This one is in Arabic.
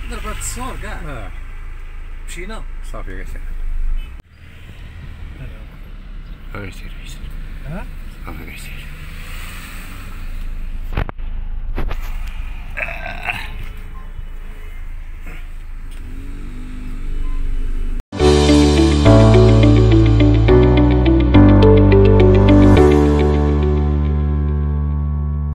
ضربات الصور كاع. مشينا صافي كسير. غير سير. ها صافي كسير.